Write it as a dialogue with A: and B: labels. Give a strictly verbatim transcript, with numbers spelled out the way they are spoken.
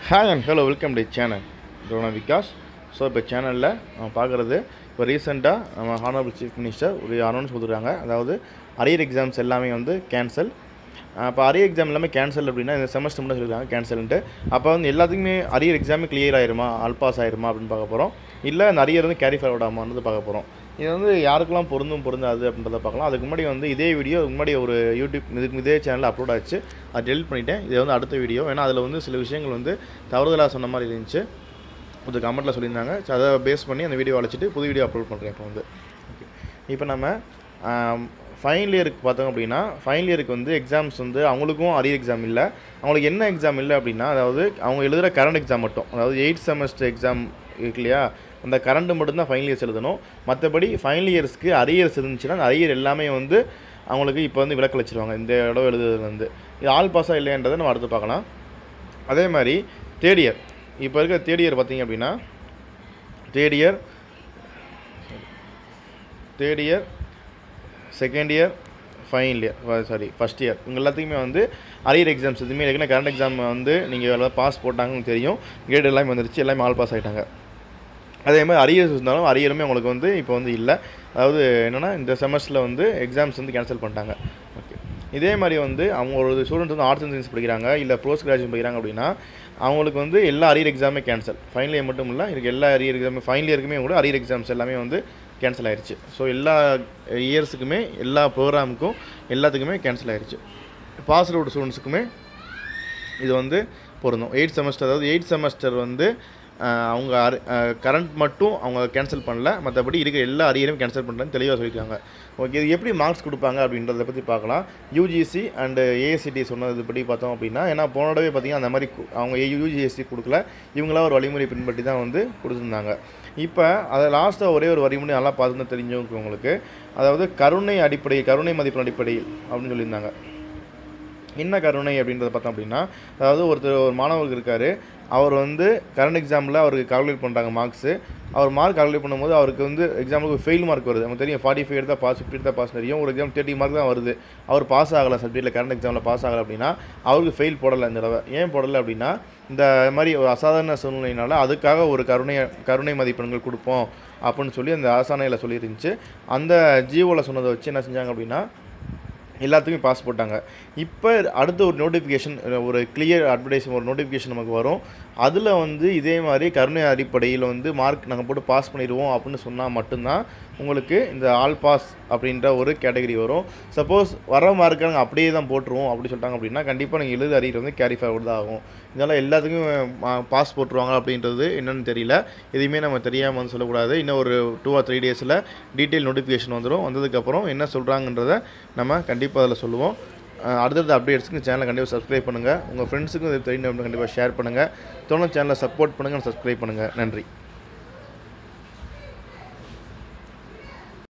A: Hi and hello, welcome to the channel Dhronavikaash. So, இப்போ சேனலில் நம்ம பார்க்குறது இப்போ ரீசெண்டாக நம்ம honourable chief minister ஒரு அனௌன்ஸ் கொடுத்துருக்காங்க. அதாவது அரியர் எக்ஸாம்ஸ் எல்லாமே வந்து கேன்சல். அப்போ அரியர் எக்ஸாம் எல்லாமே கேன்சல் அப்படின்னா இந்த செமஸ்டர் மட்டும் சொல்லியிருக்காங்க கேன்சல்ன்ட்டு. அப்போ வந்து எல்லாத்துக்குமே அரியர் எக்ஸாமே கிளியர் ஆயிருமா, ஆல் பாஸ் ஆயிருமா அப்படின்னு பார்க்க போகிறோம். இல்லை அந்த அரியர் வந்து கேரி ஃபார்வர்ட் ஆகாமான்னு பார்க்க போகிறோம். இது வந்து யாருக்கெல்லாம் பொருந்தும் பொருந்தாது அப்படின்றத பார்க்கலாம். அதுக்கு முன்னாடி வந்து இதே வீடியோ முன்னாடி ஒரு யூடியூப் இதுக்கு இதே சேனலில் அப்லோட் ஆச்சு. அதை டெலிட் பண்ணிவிட்டேன். இது வந்து அடுத்த வீடியோ. ஏன்னா அதில் வந்து சில விஷயங்கள் வந்து தவறுதலாக சொன்ன மாதிரி இருந்துச்சு. கொஞ்சம் கமெண்ட்டில் சொல்லியிருந்தாங்க. ஸோ அதை பேஸ் பண்ணி அந்த வீடியோ அழைச்சிட்டு புது வீடியோ அப்லோட் பண்ணுறேன் இப்போ வந்து. ஓகே, இப்போ நம்ம ஃபைனல் இயருக்கு பார்த்தோம் அப்படின்னா ஃபைனல் இயருக்கு வந்து எக்ஸாம்ஸ் வந்து அவங்களுக்கும் அரியர் எக்ஸாம் இல்லை. அவங்களுக்கு என்ன எக்ஸாம் இல்லை அப்படின்னா, அதாவது அவங்க எழுதுகிற கரண்ட் எக்ஸாம் மட்டும், அதாவது எயிட் செமஸ்டர் எக்ஸாம் இருக்கு இல்லையா, அந்த கரண்ட் மட்டும்தான் ஃபைனல் இயர்ஸ் எழுதணும். மற்றபடி ஃபைனல் இயர்ஸ்க்கு அரியர்ஸ் இருந்துச்சுன்னா அந்த அரியர் எல்லாமே வந்து அவங்களுக்கு இப்போ வந்து விலக்கு வச்சுருவாங்க இந்த இடம் எழுதுறதுலேருந்து. இது ஆல் பாஸாக இல்லைன்றதை நம்ம அடுத்து பார்க்கலாம். அதே மாதிரி தேர்ட் இயர், இப்போ இருக்கிற தேர்ட் இயர் பார்த்திங்க அப்படின்னா third year third year second year final year sorry first year இவங்க எல்லாத்துக்குமே வந்து அரியர் எக்ஸாம்ஸ் எதுவுமே இல்லைன்னா கரண்ட் எக்ஸாம் வந்து நீங்கள் எல்லாம் பாஸ் போட்டாங்கன்னு தெரியும். கிரேட் எல்லாமே வந்துருச்சு, எல்லாமே ஆல் பாஸ் ஆகிட்டாங்க. அதே மாதிரி அரியர்ஸ் இருந்தாலும் அரியருமே அவங்களுக்கு வந்து இப்போ வந்து இல்லை. அதாவது என்னென்னா இந்த செமஸ்டரில் வந்து எக்ஸாம்ஸ் வந்து கேன்சல் பண்ணிட்டாங்க. ஓகே, இதே மாதிரி வந்து அவங்க ஒரு ஸ்டூடெண்ட்ஸ் வந்து ஆர்ட்ஸ் அண்ட் சயின்ஸ் படிக்கிறாங்க, இல்லை போஸ்ட் கிராஜுவேட் படிக்கிறாங்க அப்படின்னா அவங்களுக்கு வந்து எல்லா அரியர் எக்ஸாமே கேன்சல். ஃபைனல் இயர் மட்டும் இல்லை, இதுக்கு எல்லா அரியர் எக்ஸாமே ஃபைனல் இயருக்குமே கூட அரியர் எக்ஸாம்ஸ் எல்லாமே வந்து கேன்சல் ஆயிடுச்சு. ஸோ எல்லா இயர்ஸுக்குமே எல்லா ப்ரோக்ராமுக்கும் எல்லாத்துக்குமே கேன்சல் ஆயிடுச்சு. பாஸ் அவுட் ஸ்டூடெண்ட்ஸுக்குமே இது வந்து பொருந்தும். எயிட் செமஸ்டர், அதாவது எயிட் செமஸ்டர் வந்து அவங்க கரண்ட் மட்டும் அவங்க கேன்சல் பண்ணல, மற்றபடி இருக்கிற எல்லா அரியரும் கேன்சல் பண்ணுறேன்னு தெளிவாக சொல்லியிருக்காங்க. ஓகே, இது எப்படி மார்க்ஸ் கொடுப்பாங்க அப்படின்றத பற்றி பார்க்கலாம். யூஜிசி அண்டு ஏஎஸ்சிடி சொன்னது படி பார்த்தோம் அப்படின்னா, ஏன்னா போனடவே பார்த்திங்கன்னா அந்த மாதிரி அவங்க யூஜிஎஸ்சி கொடுக்கல, இவங்களாம் ஒரு வழிமுறை பின்பற்றி தான் வந்து கொடுத்துருந்தாங்க. இப்போ அதை லாஸ்ட்டாக ஒரே ஒரு வழிமுறை நல்லா பார்த்துன்னு தெரிஞ்சவங்க உங்களுக்கு, அதாவது கருணை அடிப்படை கருணை மதிப்பின் அடிப்படையில் அப்படின்னு சொல்லியிருந்தாங்க. என்ன கருணை அப்படின்றத பார்த்தோம் அப்படின்னா, அதாவது ஒருத்தர் ஒரு மாணவருக்கு இருக்கார், அவர் வந்து கரண்ட் எக்ஸாமில் அவருக்கு கால்குலேட் பண்ணுறாங்க மார்க்ஸு. அவர் மார்க் கால்குலேட் பண்ணும்போது அவருக்கு வந்து எக்ஸாமுக்கு ஃபெயில் மார்க் வருது. நமக்கு தெரியும் ஃபார்ட்டி ஃபைவ் எடுத்தால் பாஸ், ஃபிஃப்டி எடுத்தால் பாஸ் தெரியும். ஒரு எக்ஸாம் தேர்ட்டி மார்க் தான் வருது. அவர் பாஸ் ஆகலை சப்ஜெக்ட்டில், கரண்ட் எக்ஸாமில் பாஸ் ஆகலை அப்படின்னா அவருக்கு ஃபெயில் போடலை இந்த தடவை. ஏன் போடலை அப்படின்னா, இந்த மாதிரி ஒரு அசாதாரண சூழ்நிலையினால அதுக்காக ஒரு கருணை கருணை மதிப்பெண்கள் கொடுப்போம் அப்படின்னு சொல்லி அந்த அரசாணையில் சொல்லியிருந்துச்சு. அந்த ஜிஓவில் சொன்னதை வச்சு என்ன செஞ்சாங்க அப்படின்னா எல்லாத்துக்குமே பாஸ் போட்டாங்க. இப்போ அடுத்த ஒரு நோட்டிஃபிகேஷன், ஒரு கிளியர் அட்வர்டைஸ், ஒரு நோட்டிஃபிகேஷன் நமக்கு வரும். அதில் வந்து இதே மாதிரி கருணை அடிப்படையில் வந்து மார்க் நாங்கள் போட்டு பாஸ் பண்ணிடுவோம் அப்படின்னு சொன்னால் மட்டும்தான் உங்களுக்கு இந்த ஆல் பாஸ் அப்படின்ற ஒரு கேட்டகரி வரும். சப்போஸ் வர மார்க்கை நாங்கள் அப்படியே தான் போட்டுருவோம் அப்படி சொல்லிட்டாங்க அப்படின்னா கண்டிப்பாக நீங்கள் எழுது அரியர் வந்து கேரி ஃபார்வர்ட் தான் ஆகும். இதனால் எல்லாத்துக்கும் பாஸ் போட்டுருவாங்க அப்படின்றது என்னென்னு தெரியல. எதுவுமே நம்ம தெரியாமல் வந்து சொல்லக்கூடாது. இன்னும் ஒரு டூ ஆர் த்ரீ டேஸில் டீட்டெயில் நோட்டிஃபிகேஷன் வந்துடும். வந்ததுக்கப்புறம் என்ன சொல்கிறாங்கன்றதை நம்ம கண்டிப்பாக அதில் சொல்லுவோம். அடுத்தடுத்த அப்டேட்ஸுக்கு சேனலை கண்டிப்பாக சப்ஸ்கிரைப் பண்ணுங்கள். உங்கள் ஃப்ரெண்ட்ஸுக்கும் இது தெரியும் கண்டிப்பாக ஷேர் பண்ணுங்கள். தொடர்ந்து சேனலை சப்போர்ட் பண்ணுங்கள், சப்ஸ்கிரைப் பண்ணுங்கள். நன்றி.